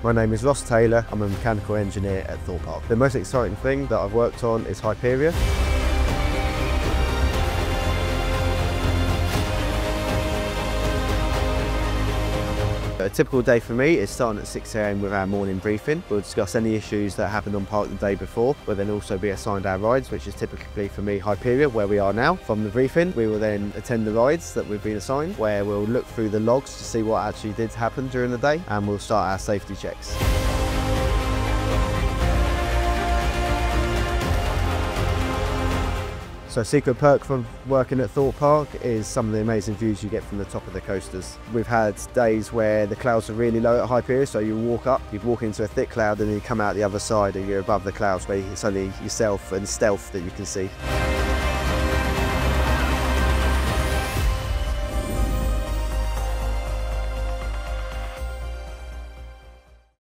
My name is Ross Taylor, I'm a mechanical engineer at Thorpe Park. The most exciting thing that I've worked on is Hyperia. A typical day for me is starting at 6 AM with our morning briefing. We'll discuss any issues that happened on Park the day before. We'll then also be assigned our rides, which is typically for me Hyperia, where we are now. From the briefing, we will then attend the rides that we've been assigned, where we'll look through the logs to see what actually did happen during the day, and we'll start our safety checks. So a secret perk from working at Thorpe Park is some of the amazing views you get from the top of the coasters. We've had days where the clouds are really low at Hyperia, so you walk into a thick cloud and then you come out the other side and you're above the clouds where it's only yourself and stealth that you can see.